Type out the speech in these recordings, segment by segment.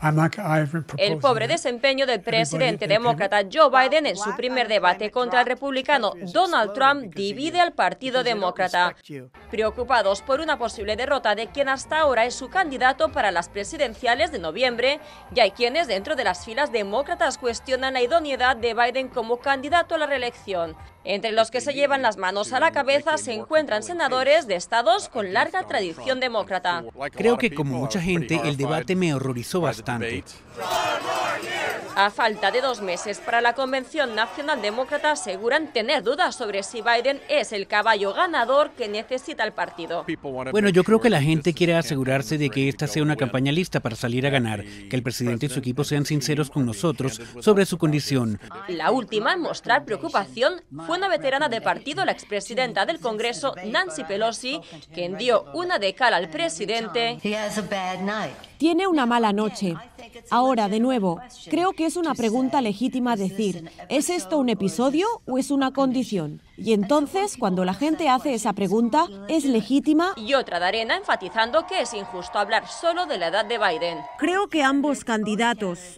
El pobre desempeño del presidente demócrata Joe Biden en su primer debate contra el republicano Donald Trump divide al Partido Demócrata. Preocupados por una posible derrota de quien hasta ahora es su candidato para las presidenciales de noviembre, ya hay quienes dentro de las filas demócratas cuestionan la idoneidad de Biden como candidato a la reelección. Entre los que se llevan las manos a la cabeza se encuentran senadores de estados con larga tradición demócrata. Creo que como mucha gente el debate me horrorizó bastante. A falta de 2 meses para la Convención Nacional Demócrata aseguran tener dudas sobre si Biden es el caballo ganador que necesita el partido. Bueno, yo creo que la gente quiere asegurarse de que esta sea una campaña lista para salir a ganar, que el presidente y su equipo sean sinceros con nosotros sobre su condición. La última en mostrar preocupación fue una veterana de partido, la expresidenta del Congreso, Nancy Pelosi, quien dio una de cal al presidente. Tiene una mala noche. Ahora, de nuevo, creo que es una pregunta legítima decir, ¿es esto un episodio o es una condición? Y entonces, cuando la gente hace esa pregunta, ¿es legítima? Y otra de arena enfatizando que es injusto hablar solo de la edad de Biden. Creo que ambos candidatos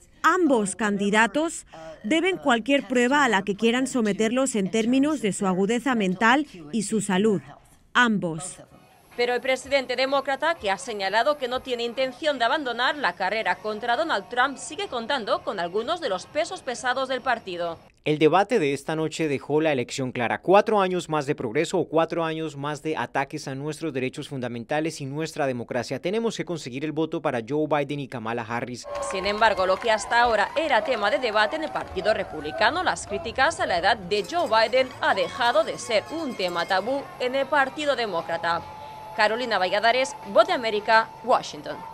deben cualquier prueba a la que quieran someterlos en términos de su agudeza mental y su salud. Ambos. Pero el presidente demócrata, que ha señalado que no tiene intención de abandonar la carrera contra Donald Trump, sigue contando con algunos de los pesos pesados del partido. El debate de esta noche dejó la elección clara. 4 años más de progreso o 4 años más de ataques a nuestros derechos fundamentales y nuestra democracia. Tenemos que conseguir el voto para Joe Biden y Kamala Harris. Sin embargo, lo que hasta ahora era tema de debate en el Partido Republicano, las críticas a la edad de Joe Biden, ha dejado de ser un tema tabú en el Partido Demócrata. Carolina Valladares, Voz de América, Washington.